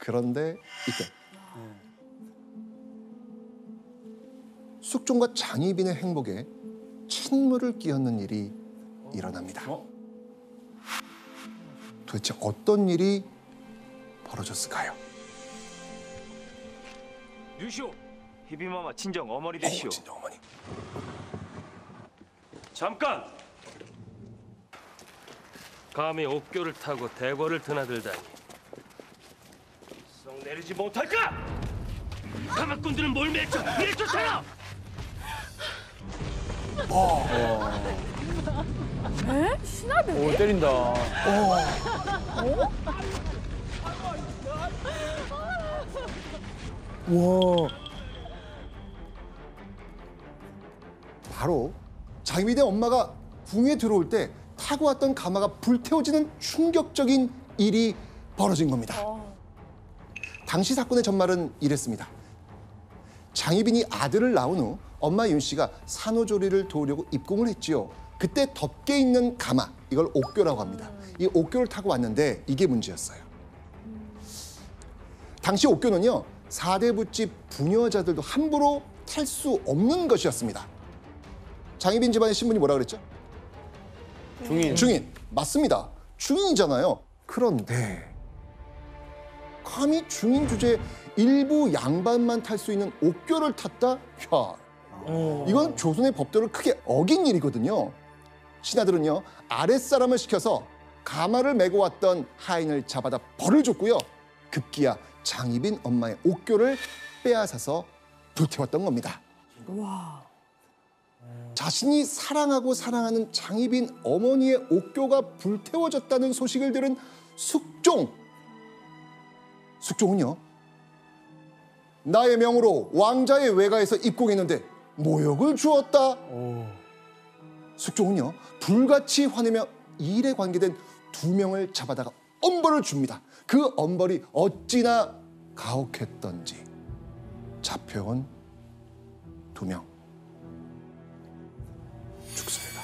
그런데 이때 숙종과 장희빈의 행복에 찬물을 끼얹는 일이 일어납니다. 도대체 어떤 일이 벌어졌을까요? 류시오, 희비마마 친정 어머니 되시오. 친정 어머니. 잠깐! 감히 옥교를 타고 대궐을 드나들다니 썩 내리지 못할까? 가마꾼들은 뭘 맺혀 이를 쫓아라! 에? 신하들? 오, 때린다. 와. 바로 장희빈의 엄마가 궁에 들어올 때 타고 왔던 가마가 불태워지는 충격적인 일이 벌어진 겁니다. 당시 사건의 전말은 이랬습니다. 장희빈이 아들을 낳은 후 엄마 윤 씨가 산후조리를 도우려고 입궁을 했지요. 그때 덮개 있는 가마, 이걸 옥교라고 합니다. 이 옥교를 타고 왔는데 이게 문제였어요. 당시 옥교는요, 사대부집 부녀자들도 함부로 탈 수 없는 것이었습니다. 장희빈 집안의 신분이 뭐라 그랬죠? 중인. 중인. 맞습니다. 중인이잖아요. 그런데 감히 중인 주제에 일부 양반만 탈 수 있는 옥교를 탔다? 야, 이건 조선의 법도를 크게 어긴 일이거든요. 신하들은요, 아랫사람을 시켜서 가마를 메고 왔던 하인을 잡아다 벌을 줬고요. 급기야 장희빈 엄마의 옥교를 빼앗아서 불태웠던 겁니다. 와. 자신이 사랑하고 사랑하는 장희빈 어머니의 옥교가 불태워졌다는 소식을 들은 숙종. 숙종은요, 나의 명으로 왕자의 외가에서 입궁했는데 모욕을 주었다. 숙종은요, 불같이 화내며 일에 관계된 2명을 잡아다가 엄벌을 줍니다. 그 엄벌이 어찌나 가혹했던지 잡혀온 2명 죽습니다.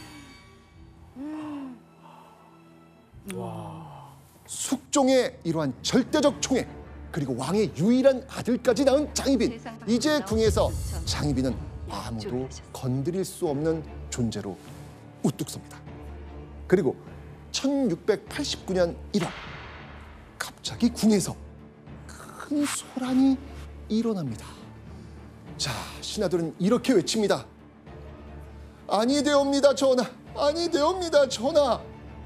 숙종의 이러한 절대적 총애, 그리고 왕의 유일한 아들까지 낳은 장희빈. 이제 궁에서 장희빈은 아무도 건드릴 수 없는 존재로 우뚝 섭니다. 그리고 1689년 1월 갑자기 궁에서 큰 소란이 일어납니다. 자, 신하들은 이렇게 외칩니다. 아니 되옵니다, 전하. 아니 되옵니다, 전하.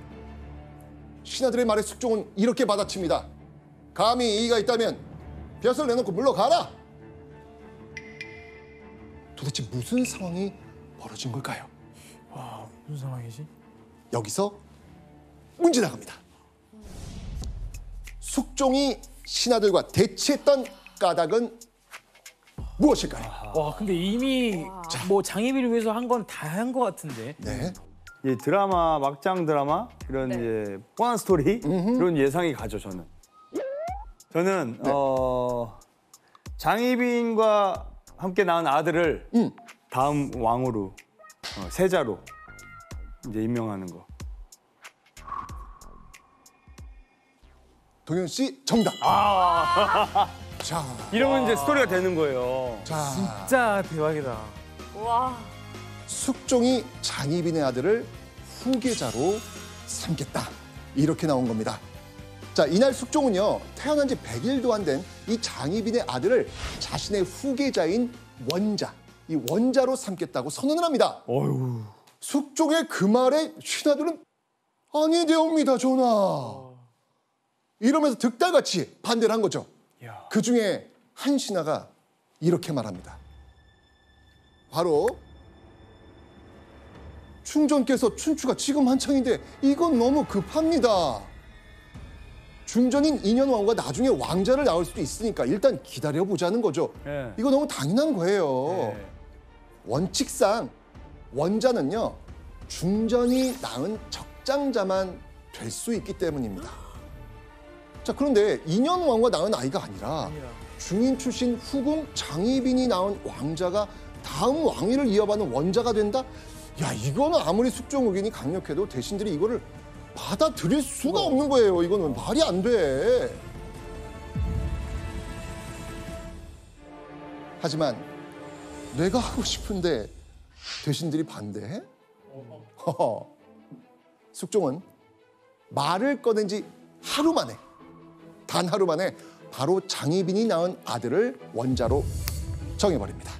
신하들의 말에 숙종은 이렇게 받아칩니다. 감히 이의가 있다면 벼슬 내놓고 물러가라. 도대체 무슨 상황이 벌어진 걸까요? 와, 무슨 상황이지? 여기서 문제 나갑니다. 숙종이 신하들과 대치했던 까닭은 무엇일까요? 와, 근데 이미 뭐 장희빈을 위해서 한 건 다 한 것 같은데. 네. 이 드라마, 막장 드라마 이런 이제 뻔한 스토리 이런 예상이 가죠. 저는 장희빈과 함께 낳은 아들을 다음 왕으로 세자로 이제 임명하는 거. 동현 씨 정답. 자, 이러면 이제 스토리가 되는 거예요. 자, 진짜 대박이다. 와. 숙종이 장희빈의 아들을 후계자로 삼겠다. 이렇게 나온 겁니다. 자, 이날 숙종은요, 태어난 지 100일도 안 된 이 장희빈의 아들을 자신의 후계자인 원자, 이 원자로 삼겠다고 선언을 합니다. 어휴. 숙종의 그 말에 신하들은 아니 되옵니다, 전하. 이러면서 득달같이 반대를 한 거죠. 야. 그 중에 한 신하가 이렇게 말합니다. 바로 충전께서 춘추가 지금 한창인데 이건 너무 급합니다. 중전인 인현왕후가 나중에 왕자를 낳을 수도 있으니까 일단 기다려보자는 거죠. 네. 이거 너무 당연한 거예요. 네. 원칙상 원자는요, 중전이 낳은 적장자만 될 수 있기 때문입니다. 자, 그런데 인현왕후가 낳은 아이가 아니라 중인 출신 후궁 장희빈이 낳은 왕자가 다음 왕위를 이어받는 원자가 된다? 야, 이거는 아무리 숙종 의견이 강력해도 대신들이 이거를 받아들일 수가 없는 거예요. 이거는 말이 안 돼. 하지만 내가 하고 싶은데 대신들이 반대해? 허허. 숙종은 말을 꺼낸 지 하루 만에, 단 하루 만에 바로 장희빈이 낳은 아들을 원자로 정해버립니다.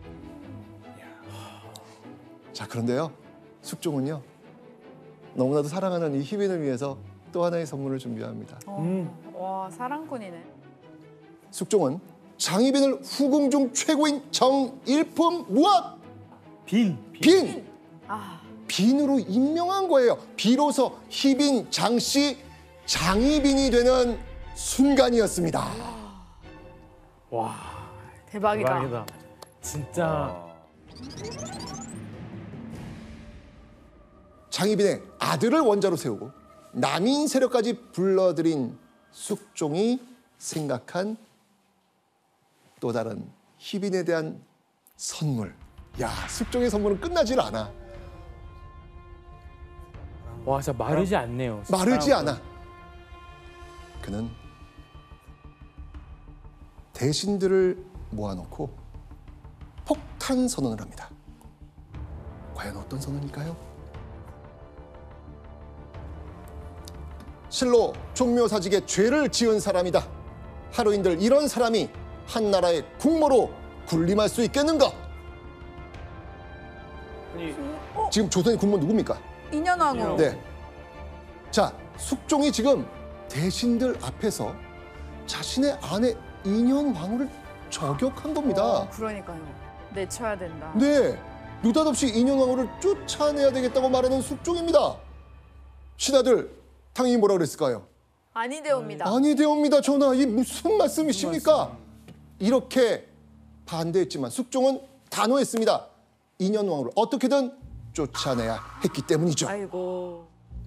자, 그런데요, 숙종은요, 너무나도 사랑하는 이 희빈을 위해서 또 하나의 선물을 준비합니다. 와, 사랑꾼이네. 숙종은 장희빈을 후궁 중 최고인 정일품 무엇? 빈. 빈! 아, 빈으로 임명한 거예요. 비로소 희빈, 장씨, 장희빈이 되는 순간이었습니다. 와, 대박이다. 대박이다. 진짜. 장희빈의 아들을 원자로 세우고 남인 세력까지 불러들인 숙종이 생각한 또 다른 희빈에 대한 선물. 야, 숙종의 선물은 끝나질 않아. 와, 진짜 마르지 않네요. 마르지 사랑꾼. 않아. 그는 대신들을 모아놓고 폭탄 선언을 합니다. 과연 어떤 선언일까요? 실로 종묘사직에 죄를 지은 사람이다. 하루인들 이런 사람이 한 나라의 국모로 군림할 수 있겠는가? 아니, 지금 조선의 국모 누굽니까? 인현왕후. 네. 자, 숙종이 지금 대신들 앞에서 자신의 아내 인현왕후를 저격한 겁니다. 그러니까요. 내쳐야 된다. 네, 느닷없이 인현왕후를 쫓아내야 되겠다고 말하는 숙종입니다. 신하들 당연히 뭐라 그랬을까요? 아니되옵니다. 아니되옵니다, 전하. 이 무슨 말씀이십니까? 이렇게 반대했지만 숙종은 단호했습니다. 인현왕후를 어떻게든 쫓아내야 했기 때문이죠. 아이고.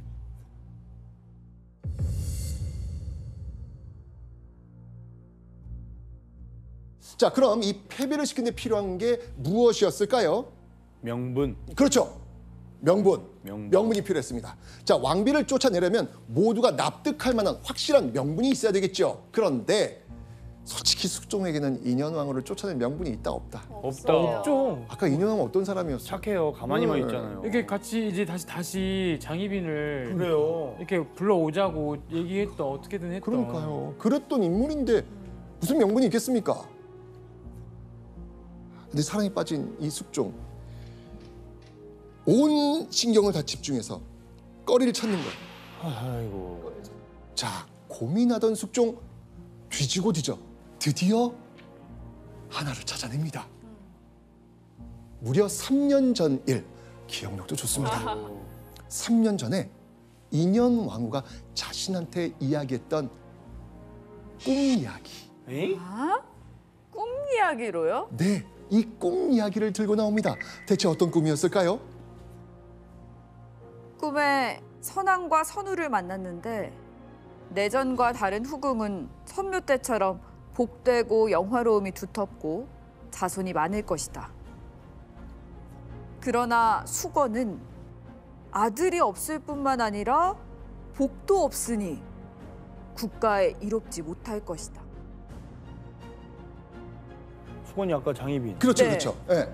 자, 그럼 이 패배를 시키는 데 필요한 게 무엇이었을까요? 명분. 그렇죠. 명분. 명분. 명분이 필요했습니다. 자, 왕비를 쫓아내려면 모두가 납득할 만한 확실한 명분이 있어야 되겠죠. 그런데 솔직히 숙종에게는 인현왕후를 쫓아낸 명분이 있다 없다. 없다. 없죠. 아까 인현왕후 어떤 사람이었어? 착해요. 가만히만 네. 있잖아요. 이렇게 같이 이제 다시 장희빈을 그래요. 이렇게 불러오자고 얘기했던 어떻게든 했던. 그러니까요. 그랬던 인물인데 무슨 명분이 있겠습니까? 근데 사랑에 빠진 이 숙종, 온 신경을 다 집중해서 꺼리를 찾는 거예요. 아이고. 자, 고민하던 숙종 뒤지고 뒤져 드디어 하나를 찾아냅니다. 무려 3년 전 일, 기억력도 좋습니다. 3년 전에 인현왕후가 자신한테 이야기했던 꿈 이야기. 에이? 아? 꿈 이야기로요? 네, 이 꿈 이야기를 들고 나옵니다. 대체 어떤 꿈이었을까요? 꿈에 선왕과 선우를 만났는데 내전과 다른 후궁은 선묘 때처럼 복되고 영화로움이 두텁고 자손이 많을 것이다. 그러나 수건은 아들이 없을 뿐만 아니라 복도 없으니 국가에 이롭지 못할 것이다. 수건이 아까 장희빈. 그렇죠, 네. 그렇죠. 예,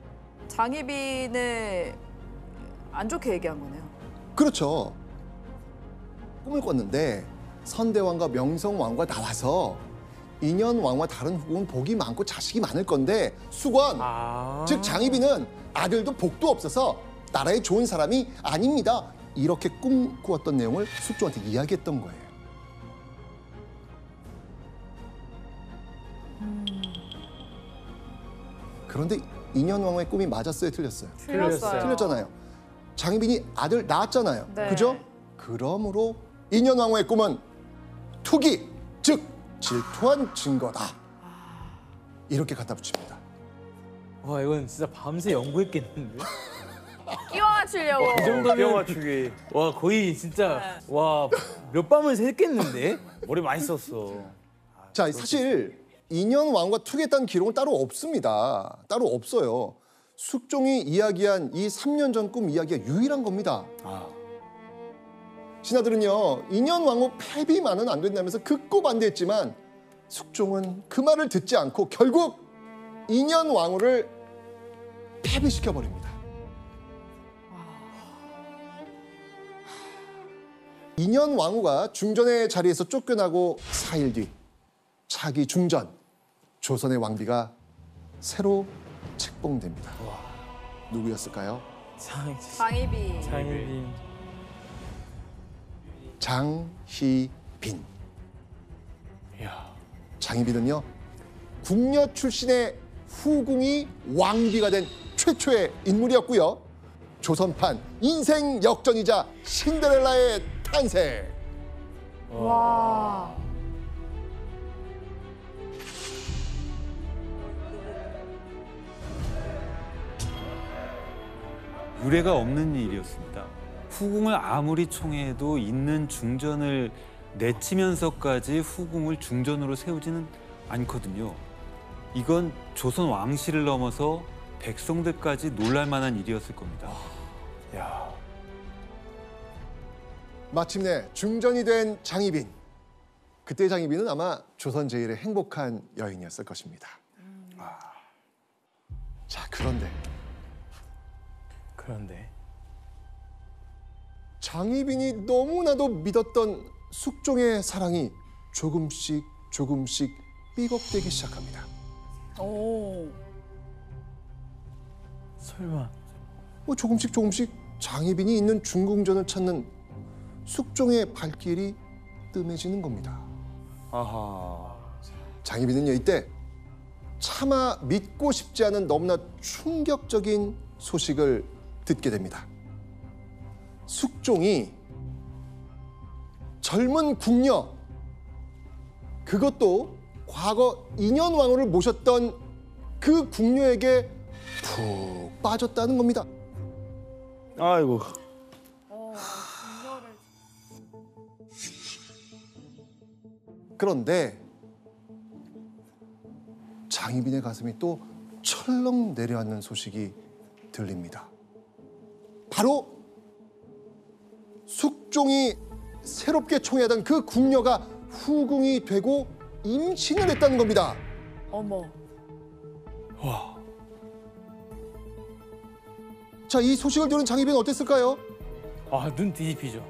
장희빈을 안 좋게 얘기한 거네요. 그렇죠. 꿈을 꿨는데 선대왕과 명성왕과 나와서 인현왕과 다른 후궁은 복이 많고 자식이 많을 건데 수건, 아. 즉 장희빈은 아들도 복도 없어서 나라에 좋은 사람이 아닙니다. 이렇게 꿈꾸었던 내용을 숙종한테 이야기했던 거예요. 그런데 인현왕후의 꿈이 맞았어요, 틀렸어요? 틀렸어요. 틀렸잖아요. 장희빈이 아들 낳았잖아요. 네. 그죠? 그러므로 인현왕후의 꿈은 투기, 즉 질투한 증거다. 이렇게 갖다 붙입니다. 와, 이건 진짜 밤새 연구했겠는데. 끼워 맞추려고. 이 정도면 뼈 맞추기. 와, 거의 진짜 와, 몇 밤을 샜겠는데. 머리 많이 썼어. 자, 사실 인현왕후가 투기했다는 기록은 따로 없습니다. 따로 없어요. 숙종이 이야기한 이 3년 전 꿈 이야기가 유일한 겁니다. 아. 신하들은요, 인현왕후 패비만은 안 된다면서 극구 반대했지만 숙종은 그 말을 듣지 않고 결국 인현왕후를 패배시켜 버립니다. 인현왕후가 중전의 자리에서 쫓겨나고 4일 뒤 차기 중전 조선의 왕비가 새로 책봉됩니다. 누구였을까요? 장희빈. 장희빈. 장희빈. 장희빈은요, 궁녀 출신의 후궁이 왕비가 된 최초의 인물이었고요. 조선판 인생 역전이자 신데렐라의 탄생. 와. 유례가 없는 일이었습니다. 후궁을 아무리 총애해도 있는 중전을 내치면서까지 후궁을 중전으로 세우지는 않거든요. 이건 조선 왕실을 넘어서 백성들까지 놀랄 만한 일이었을 겁니다. 마침내 중전이 된 장희빈. 그때 장희빈은 아마 조선 제일의 행복한 여인이었을 것입니다. 자, 그런데 장희빈이 너무나도 믿었던 숙종의 사랑이 조금씩 삐걱대기 시작합니다. 오. 설마. 조금씩 장희빈이 있는 중궁전을 찾는 숙종의 발길이 뜸해지는 겁니다. 아하. 장희빈은요, 이때 차마 믿고 싶지 않은 너무나 충격적인 소식을 듣게 됩니다. 숙종이 젊은 궁녀, 그것도 과거 인현왕후를 모셨던 그 궁녀에게 푹 빠졌다는 겁니다. 아이고. 그런데 장희빈의 가슴이 또 철렁 내려앉는 소식이 들립니다. 바로 숙종이 새롭게 총애하던 그 궁녀가 후궁이 되고 임신을 했다는 겁니다. 어머. 자, 이 소식을 들은 장희빈은 어땠을까요? 아, 눈 뒤집히죠.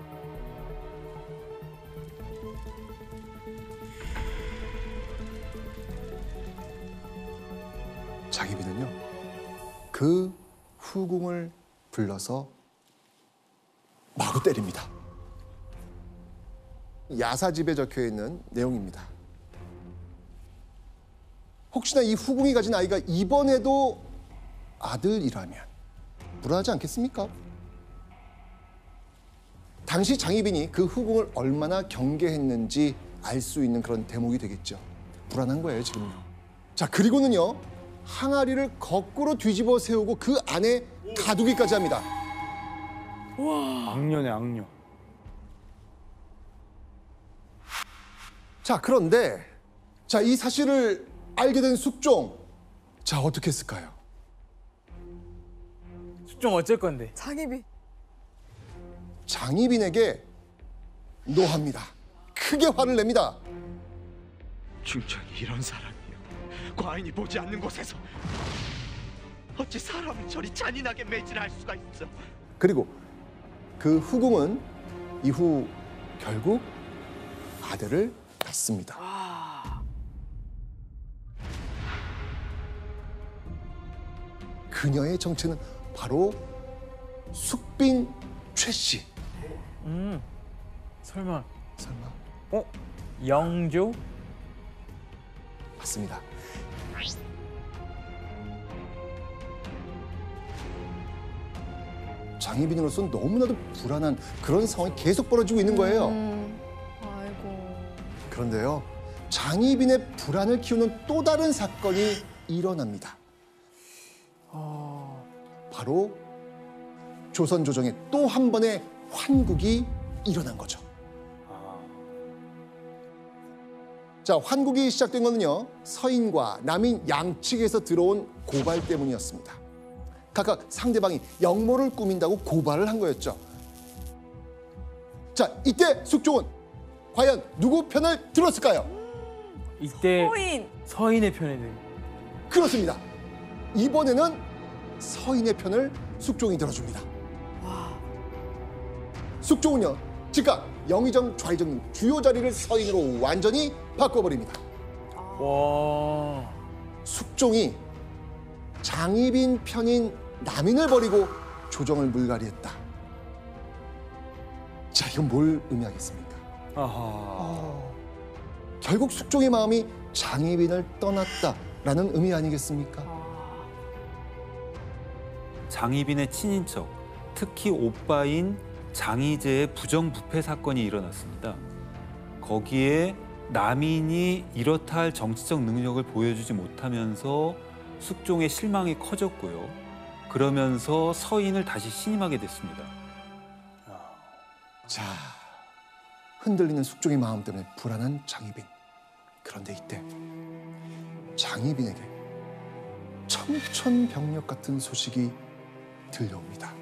장희빈은요, 그 후궁을 불러서 마구 때립니다. 야사집에 적혀 있는 내용입니다. 혹시나 이 후궁이 가진 아이가 이번에도 아들이라면 불안하지 않겠습니까? 당시 장희빈이 그 후궁을 얼마나 경계했는지 알 수 있는 그런 대목이 되겠죠. 불안한 거예요, 지금요. 자, 그리고는요, 항아리를 거꾸로 뒤집어 세우고 그 안에 가두기까지 합니다. 악녀네, 악녀. 자, 그런데 자, 이 사실을 알게 된 숙종, 자, 어떻게 했을까요? 숙종 어쩔 건데? 장희빈. 장희빈에게 노합니다. 크게 화를 냅니다. 중전이 이런 사람이요. 과인이 보지 않는 곳에서 어찌 사람을 저리 잔인하게 매질할 수가 있어. 그리고 그 후궁은 이후 결국 아들을 낳습니다. 그녀의 정체는 바로 숙빈 최 씨. 설마 설마? 영조? 맞습니다. 장희빈으로서는 너무나도 불안한 그런 상황이 계속 벌어지고 있는 거예요. 아이고. 그런데요, 장희빈의 불안을 키우는 또 다른 사건이 일어납니다. 바로 조선 조정의 또 한 번의 환국이 일어난 거죠. 자, 환국이 시작된 거는요, 서인과 남인 양측에서 들어온 고발 때문이었습니다. 각각 상대방이 역모를 꾸민다고 고발을 한 거였죠. 자, 이때 숙종은 과연 누구 편을 들었을까요? 이때 코인. 서인의 편에 들. 그렇습니다. 이번에는 서인의 편을 숙종이 들어줍니다. 숙종은요, 즉각 영의정, 좌의정 주요 자리를 서인으로 완전히 바꿔버립니다. 와. 숙종이 장희빈 편인 남인을 버리고 조정을 물갈이했다. 자, 이건 뭘 의미하겠습니까? 아하. 결국 숙종의 마음이 장희빈을 떠났다라는 의미 아니겠습니까? 장희빈의 친인척, 특히 오빠인 장희재의 부정부패 사건이 일어났습니다. 거기에 남인이 이렇다 할 정치적 능력을 보여주지 못하면서 숙종의 실망이 커졌고요. 그러면서 서인을 다시 신임하게 됐습니다. 자, 흔들리는 숙종의 마음 때문에 불안한 장희빈. 그런데 이때 장희빈에게 청천벽력 같은 소식이 들려옵니다.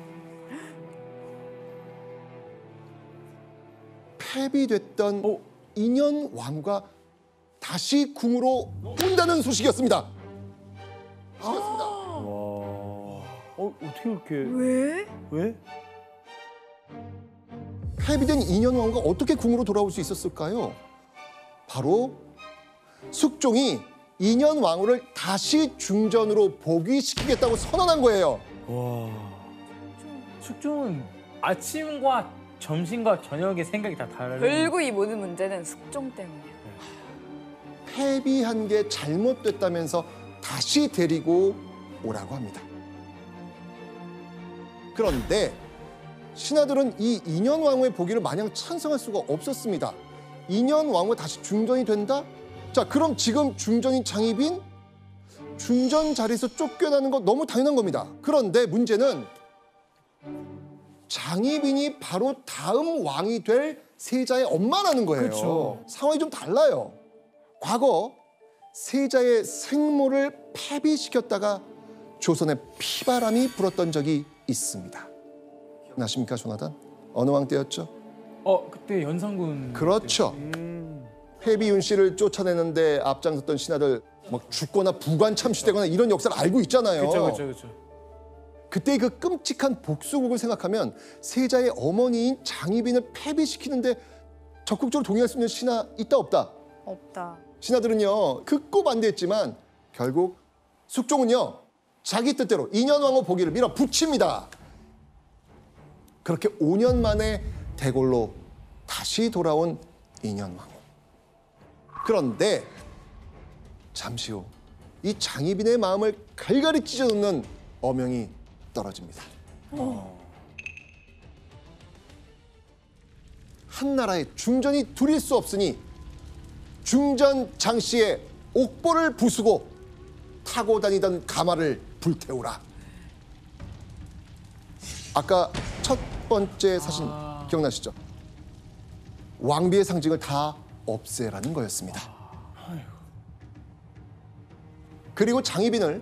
폐비됐던 인현 왕후가 다시 궁으로 온다는 소식이었습니다. 어떻게 그렇게? 왜? 왜? 폐비된 인현 왕후가 어떻게 궁으로 돌아올 수 있었을까요? 바로 숙종이 인현 왕후를 다시 중전으로 복위시키겠다고 선언한 거예요. 와. 숙종은 아침과 점심과 저녁의 생각이 다 다르죠. 결국 이 모든 문제는 숙종 때문이야. 폐비한 게 잘못됐다면서 다시 데리고 오라고 합니다. 그런데 신하들은 이 인현 왕후의 복위를 마냥 찬성할 수가 없었습니다. 인현 왕후 다시 중전이 된다? 자, 그럼 지금 중전인 장희빈 중전 자리에서 쫓겨나는 거 너무 당연한 겁니다. 그런데 문제는 장희빈이 바로 다음 왕이 될 세자의 엄마라는 거예요. 그렇죠. 상황이 좀 달라요. 과거 세자의 생모를 폐비시켰다가 조선에 피바람이 불었던 적이 있습니다. 기억나십니까, 조나단? 어느 왕 때였죠? 그때 연산군. 그렇죠. 회비윤 씨를 쫓아내는데 앞장섰던 신하들 막 죽거나 부관 참수되거나 이런 역사를 알고 있잖아요. 그렇죠. 그때 그 끔찍한 복수국을 생각하면 세자의 어머니인 장희빈을 폐비시키는데 적극적으로 동의할 수 있는 신하 있다 없다? 없다. 신하들은요 극구 반대했지만 결국 숙종은요 자기 뜻대로 인현왕후 복위를 밀어붙입니다. 그렇게 5년 만에 대궐로 다시 돌아온 인현왕후. 그런데 잠시 후 이 장희빈의 마음을 갈갈이 찢어놓는 어명이 떨어집니다. 한 나라에 중전이 둘일 수 없으니 중전 장 씨의 옥보를 부수고 타고 다니던 가마를 불태우라. 아까 첫 번째 사신 기억나시죠? 왕비의 상징을 다 없애라는 거였습니다. 그리고 장희빈을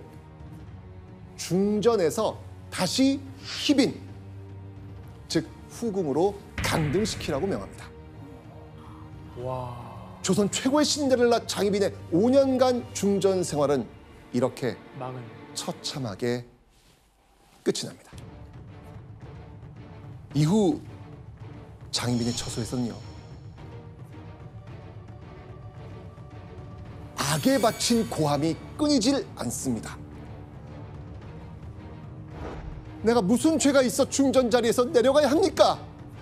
중전에서 다시 희빈, 즉 후궁으로 강등시키라고 명합니다. 와. 조선 최고의 신데렐라 장희빈의 5년간 중전 생활은 이렇게 막은. 처참하게 끝이 납니다. 이후 장희빈의 처소에서는요. 악에 바친 고함이 끊이질 않습니다. 내가 무슨 죄가 있어 중전 자리에서 내려가야 합니까?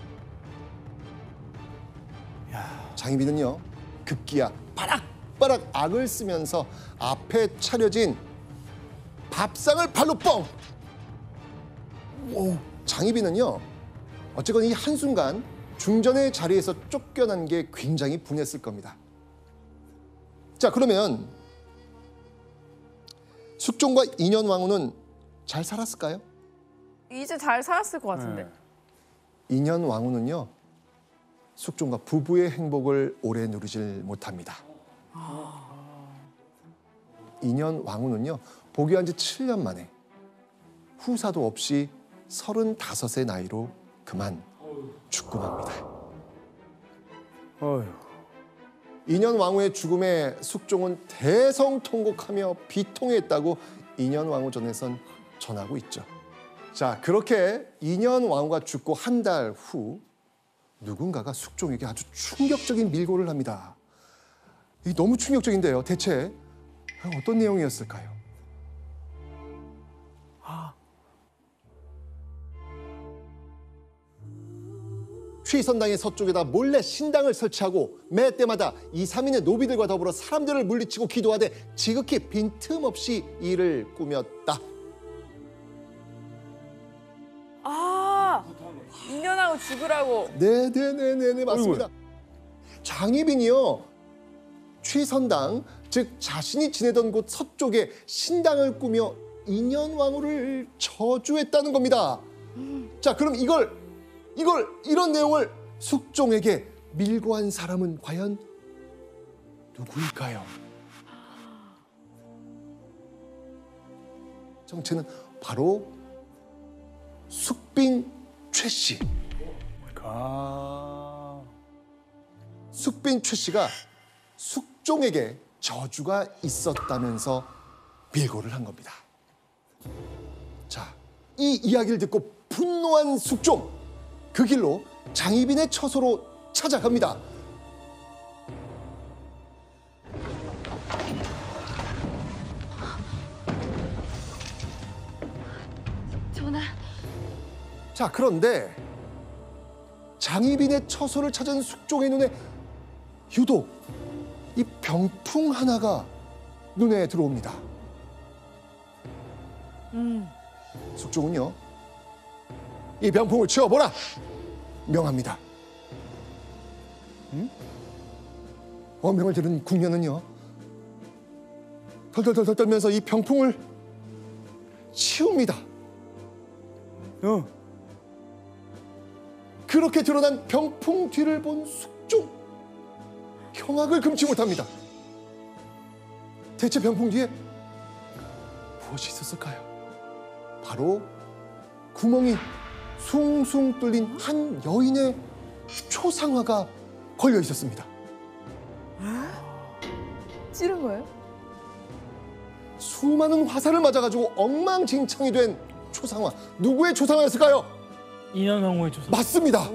장희빈은요 급기야 바락바락 악을 쓰면서 앞에 차려진 밥상을 발로 뻥! 장희빈은요 어쨌건 이 한순간 중전의 자리에서 쫓겨난 게 굉장히 분했을 겁니다. 자, 그러면 숙종과 인현왕후는 잘 살았을까요? 이제 잘 살았을 것 같은데. 인현왕후는요 숙종과 부부의 행복을 오래 누리질 못합니다. 인현왕후는요 복위한 지 7년 만에 후사도 없이 35의 나이로 그만 죽고 맙니다. 어휴. 인현왕후의 죽음에 숙종은 대성통곡하며 비통했다고 인현왕후전에선 전하고 있죠. 자, 그렇게 인현왕후가 죽고 한 달 후 누군가가 숙종에게 아주 충격적인 밀고를 합니다. 이 너무 충격적인데요. 대체 어떤 내용이었을까요? 취선당의 서쪽에다 몰래 신당을 설치하고 매 때마다 2, 3인의 노비들과 더불어 사람들을 물리치고 기도하되 지극히 빈틈없이 일을 꾸몄다. 아, 2년하고 죽으라고. 네네네네 맞습니다. 장희빈이요. 취선당 즉 자신이 지내던 곳 서쪽에 신당을 꾸며 인현왕후를 저주했다는 겁니다. 자, 그럼 이런 내용을 숙종에게 밀고한 사람은 과연 누구일까요? 정체는 바로 숙빈 최 씨. 숙빈 최 씨가 숙종에게 저주가 있었다면서 밀고를 한 겁니다. 자, 이 이야기를 듣고 분노한 숙종. 그 길로 장희빈의 처소로 찾아갑니다. 전하. 자, 그런데 장희빈의 처소를 찾은 숙종의 눈에 유독 이 병풍 하나가 눈에 들어옵니다. 숙종은요, 이 병풍을 치워보라 명합니다. 어명을 들은 궁녀는요 덜덜덜 떨면서 이 병풍을 치웁니다. 그렇게 드러난 병풍 뒤를 본 숙종, 경악을 금치 못합니다. 대체 병풍 뒤에 무엇이 있었을까요? 바로 구멍이 숭숭 뚫린 한 여인의 초상화가 걸려 있었습니다. 찌른 거예요? 수많은 화살을 맞아가지고 엉망진창이 된 초상화. 누구의 초상화였을까요? 인현왕후의 조상. 맞습니다.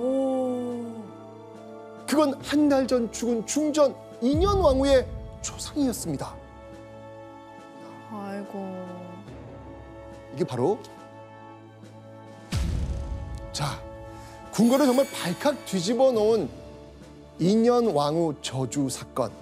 그건 한 달 전 죽은 중전 인현왕후의 초상이었습니다. 아이고. 이게 바로 자, 궁궐을 정말 발칵 뒤집어 놓은 인현왕후 저주 사건.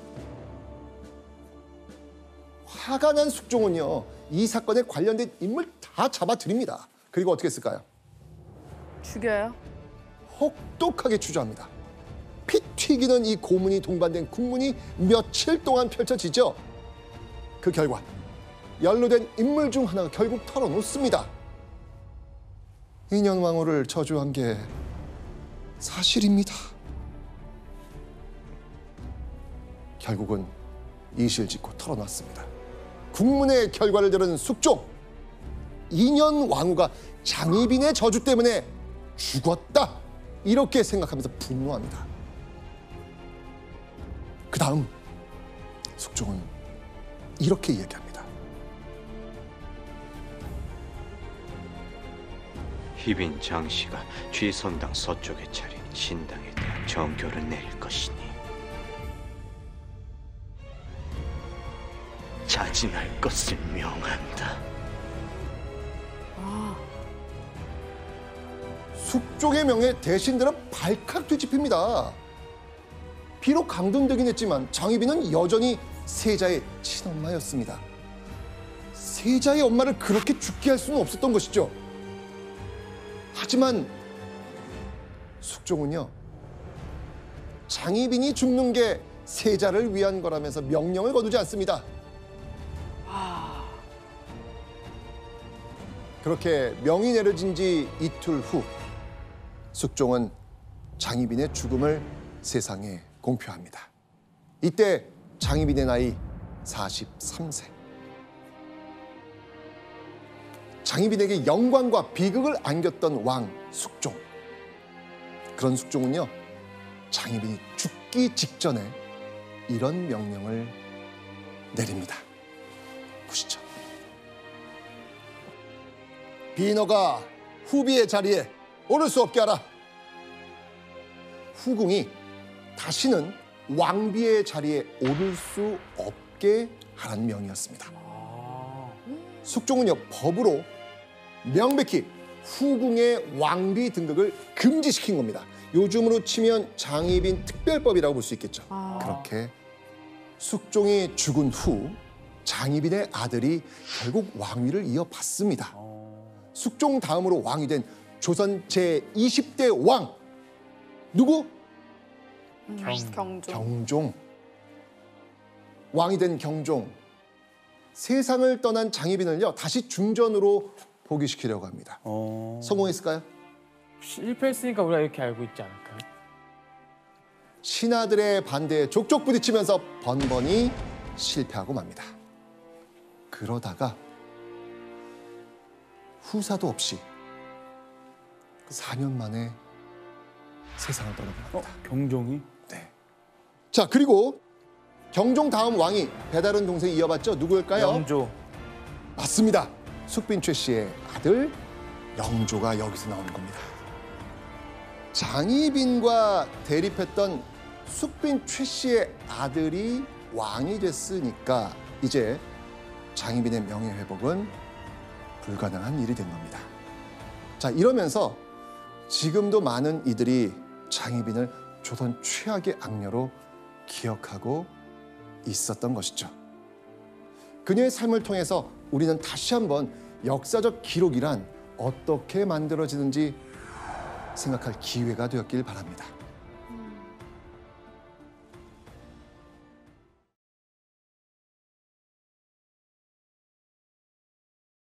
화가 난 숙종은요, 이 사건에 관련된 인물 다 잡아들입니다. 그리고 어떻게 했을까요? 죽여요? 혹독하게 추조합니다. 피 튀기는 이 고문이 동반된 국문이 며칠 동안 펼쳐지죠. 그 결과 연루된 인물 중 하나가 결국 털어놓습니다. 인현왕후를 저주한 게 사실입니다. 결국은 이실직고 털어놨습니다. 국문의 결과를 들은 숙종, 인현왕후가 장희빈의 저주 때문에 죽었다, 이렇게 생각하면서 분노합니다. 그 다음 숙종은 이렇게 이야기합니다. 희빈 장씨가 취선당 서쪽에 차린 신당에 대한 정교를 내릴 것이니 자진할 것을 명한다. 숙종의 명에 대신들은 발칵 뒤집힙니다. 비록 강등되긴 했지만 장희빈은 여전히 세자의 친엄마였습니다. 세자의 엄마를 그렇게 죽게 할 수는 없었던 것이죠. 하지만 숙종은요, 장희빈이 죽는 게 세자를 위한 거라면서 명령을 거두지 않습니다. 그렇게 명이 내려진 지 이틀 후 숙종은 장희빈의 죽음을 세상에 공표합니다. 이때 장희빈의 나이 43세. 장희빈에게 영광과 비극을 안겼던 왕 숙종. 그런 숙종은요, 장희빈이 죽기 직전에 이런 명령을 내립니다. 보시죠. 비너가 후비의 자리에 오를 수 없게 하라. 후궁이 다시는 왕비의 자리에 오를 수 없게 하라는 명이었습니다. 숙종은요, 법으로 명백히 후궁의 왕비 등극을 금지시킨 겁니다. 요즘으로 치면 장희빈 특별법이라고 볼 수 있겠죠. 그렇게 숙종이 죽은 후 장희빈의 아들이 결국 왕위를 이어받습니다. 숙종 다음으로 왕이 된 조선 제20대 왕 누구? 경종. 경종. 왕이 된 경종. 세상을 떠난 장희빈을요 다시 중전으로 복위시키려고 합니다. 성공했을까요? 실패했으니까 우리가 이렇게 알고 있지 않을까요? 신하들의 반대에 족족 부딪히면서 번번이 실패하고 맙니다. 그러다가 후사도 없이 4년 만에 세상을 떠나고 맙니다. 경종이? 네. 자, 그리고 경종 다음 왕이 배다른 동생이 이어받죠. 누구일까요? 영조. 맞습니다. 숙빈 최 씨의 아들 영조가 여기서 나오는 겁니다. 장희빈과 대립했던 숙빈 최 씨의 아들이 왕이 됐으니까 이제 장희빈의 명예 회복은 불가능한 일이 된 겁니다. 자, 이러면서 지금도 많은 이들이 장희빈을 조선 최악의 악녀로 기억하고 있었던 것이죠. 그녀의 삶을 통해서 우리는 다시 한번 역사적 기록이란 어떻게 만들어지는지 생각할 기회가 되었길 바랍니다.